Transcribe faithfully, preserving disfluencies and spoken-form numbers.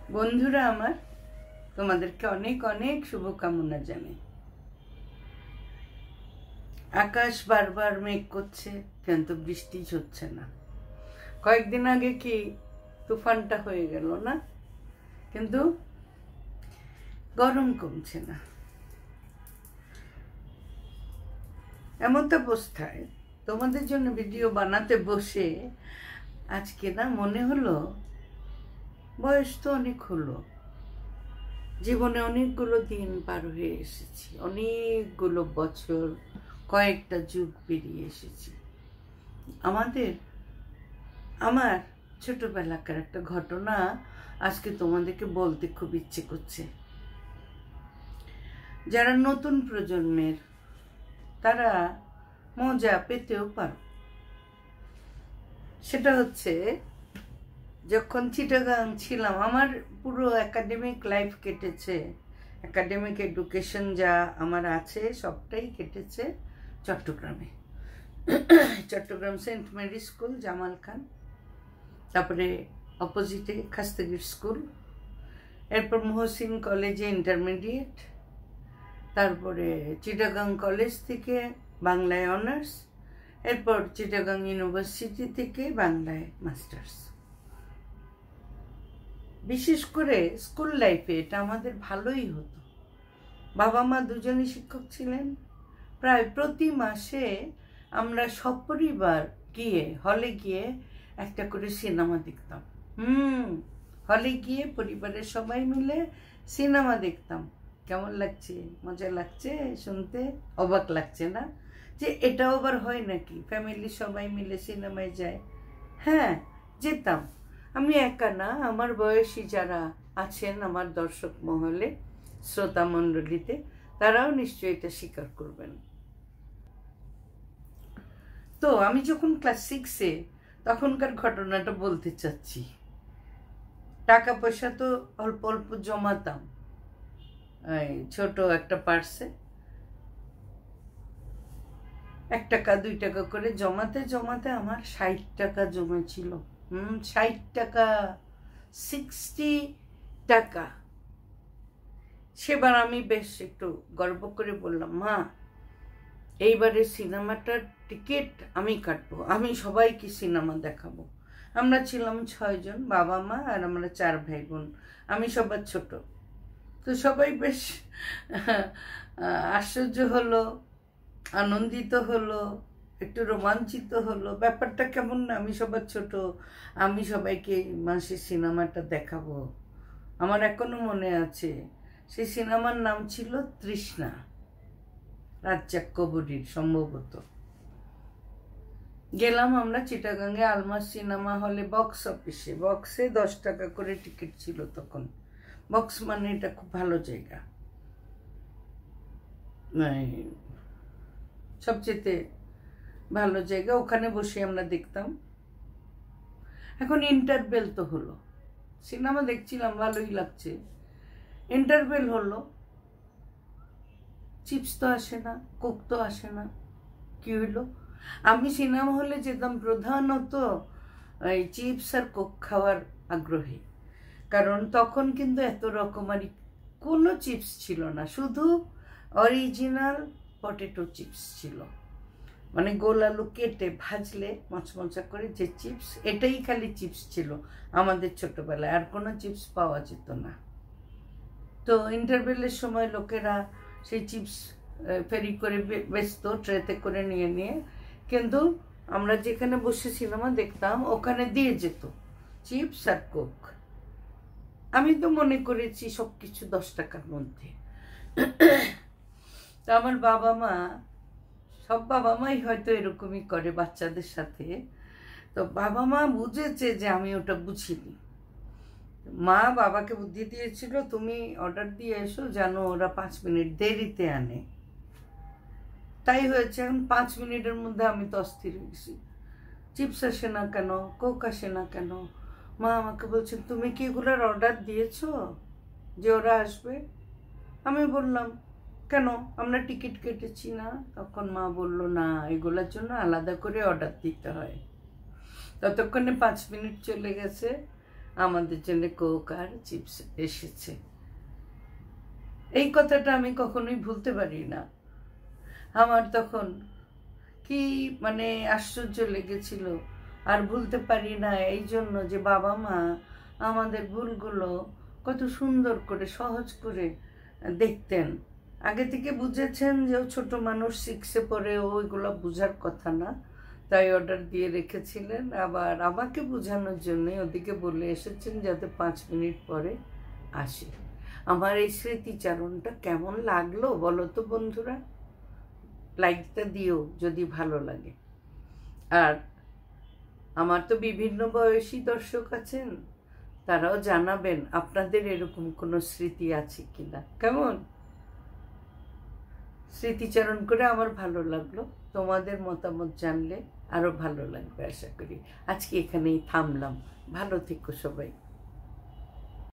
বন্ধুরা আমার, তোমাদেরকে অনেক অনেক শুভকামনা জানাই। আকাশ বারবার মেঘ করছে, কিন্তু বৃষ্টি হচ্ছে না। কয়েকদিন আগে কি তুফানটা হয়ে গেল না, কিন্তু গরম কমছে না। এমন তো অবস্থায় তোমাদের জন্য ভিডিও বানাতে বসে আজকে না মনে হলো, বয়স তো অনেক হলো, জীবনে অনেকগুলো দিন পার হয়ে এসেছি, অনেকগুলো বছর, কয়েকটা যুগ পেরিয়ে এসেছি। আমাদের আমার ছোটবেলাকার একটা ঘটনা আজকে তোমাদেরকে বলতে খুব ইচ্ছে করছে। যারা নতুন প্রজন্মের, তারা মজা পেতেও পারো। সেটা হচ্ছে, যখন চিটাগাং ছিলাম, আমার পুরো একাডেমিক লাইফ কেটেছে, একাডেমিক এডুকেশন যা আমার আছে সবটাই কেটেছে চট্টগ্রামে। Chattogram Saint Mary school, Jamal Khan, তারপরে অপোজিটে খাস্তাগির স্কুল, এরপর মহসিন কলেজে ইন্টারমিডিয়েট, তারপরে চিটাগাং কলেজ থেকে বাংলায় অনার্স, এরপর চিটাগাং ইউনিভার্সিটি থেকে বাংলায় মাস্টার্স। বিশেষ করে স্কুল লাইফে এটা আমাদের ভালোই হতো। বাবা মা দুজনই শিক্ষক ছিলেন। প্রায় প্রতি মাসে আমরা সপরিবার গিয়ে হলে গিয়ে একটা করে সিনেমা দেখতাম। হুম হলে গিয়ে পরিবারের সবাই মিলে সিনেমা দেখতাম। কেমন লাগছে? মজা লাগছে শুনতে? অবাক লাগছে না যে এটাও আবার হয় নাকি, ফ্যামিলি সবাই মিলে সিনেমায় যায়? হ্যাঁ, যেতাম। আমি একা না, আমার বয়সী যারা আছেন আমার দর্শক মহলে, শ্রোতা মণ্ডলীতে, তারাও নিশ্চয়ই এটা স্বীকার করবেন। তো আমি যখন ক্লাস সিক্সে, তখনকার ঘটনাটা বলতে চাচ্ছি। টাকা পয়সা তো অল্প অল্প জমাতাম, ছোট একটা পার্সে এক টাকা দুই টাকা করে জমাতে জমাতে আমার ষাট টাকা জমেছিল। হুম ষাট টাকা, সিক্সটি টাকা। সেবার আমি বেশ একটু গর্ব করে বললাম, মা, এইবারে সিনেমাটার টিকিট আমি কাটবো, আমি সবাইকে সিনেমা দেখাবো। আমরা ছিলাম ছয়জন, বাবা মা আর আমরা চার ভাই বোন, আমি সবার ছোট। তো সবাই বেশ আশ্চর্য হলো, আনন্দিত হলো, একটু রোমাঞ্চিত হলো। ব্যাপারটা কেমন না, আমি সবার ছোট, আমি সবাইকে মাসে সিনেমাটা দেখাবো। আমার এখনো মনে আছে, সেই সিনেমার নাম ছিল তৃষ্ণা, রাজ্জাক কবরীর সম্ভবত। গেলাম আমরা চিটাগাঙ্গে আলমাস সিনেমা হলে, বক্স অফিসে। বক্সে দশ টাকা করে টিকিট ছিল তখন। বক্স মানে এটা খুব ভালো জায়গা, সবচেয়ে ভালো জায়গা। ওখানে বসে আমরা দেখতাম। এখন ইন্টারভেল তো হলো, সিনেমা দেখছিলাম, ভালোই লাগছে। ইন্টারভেল হলো, চিপস তো আসে না, কোক তো আসে না। কি হইলো? আমি সিনেমা হলে যেতাম প্রধানত এই চিপস আর কোক খাওয়ার আগ্রহী, কারণ তখন কিন্তু এত রকমারি কোনো চিপস ছিল না, শুধু অরিজিনাল পটেটো চিপস ছিল। মানে গোল আলু কেটে ভাজলে মচমচা করে যে চিপস, এটাই খালি চিপস ছিল আমাদের ছোটবেলায়, আর কোনো চিপস পাওয়া যেত না। তো ইন্টারভেলের সময় লোকেরা সেই চিপস ফেরি করে বেচত, ট্রেতে করে নিয়ে নিয়ে, কিন্তু আমরা যেখানে বসে সিনেমা দেখতাম ওখানে দিয়ে যেত চিপস আর কোক। আমি তো মনে করেছি সব কিছু দশ টাকার মধ্যে। তা আমার বাবা মা, সব বাবা মাই হয়তো এরকমই করে বাচ্চাদের সাথে, তো বাবা মা বুঝেছে যে আমি ওটা বুঝিনি। মা বাবাকে বুদ্ধি দিয়েছিল, তুমি অর্ডার দিয়ে এসো, জানো ওরা পাঁচ মিনিট দেরিতে আনে। তাই হয়েছে। এখন পাঁচ মিনিটের মধ্যে আমি তো অস্থির হয়েছি, চিপস আসে না কেন, কোক আসে না কেন। মা আমাকে বলছেন, তুমি কি এগুলোর অর্ডার দিয়েছো যে ওরা আসবে? আমি বললাম, কেন, আমরা টিকিট কেটেছি না। তখন মা বলল, না, এগুলোর জন্য আলাদা করে অর্ডার দিতে হয়। ততক্ষণে পাঁচ মিনিট চলে গেছে। আমাদের জন্য কোক আর চিপস এসেছে। এই কথাটা আমি কখনোই ভুলতে পারি না। আমার তখন কি মানে আশ্চর্য লেগেছিল, আর ভুলতে পারি না এই জন্য যে বাবা মা আমাদের ভুলগুলো কত সুন্দর করে সহজ করে দেখতেন। আগে থেকে বুঝেছেন যে ও ছোট মানুষ, সিক্সে পড়ে, ওইগুলো বোঝার কথা না, তাই অর্ডার দিয়ে রেখেছিলেন। আবার আমাকে বোঝানোর জন্য ওদিকে বলে এসেছেন যাতে পাঁচ মিনিট পরে আসে। আমার এই স্মৃতিচারণটা কেমন লাগলো বলো তো বন্ধুরা? লাইকটা দিও যদি ভালো লাগে। আর আমার তো বিভিন্ন বয়সী দর্শক আছেন, তারাও জানাবেন আপনাদের এরকম কোনো স্মৃতি আছে কিনা। কেমন স্মৃতিচারণ করে আমার ভালো লাগলো, তোমাদের মতামত জানলে আরো ভালো লাগবে আশা করি। আজকে এখানেই থামলাম, ভালো থেকো সবাই।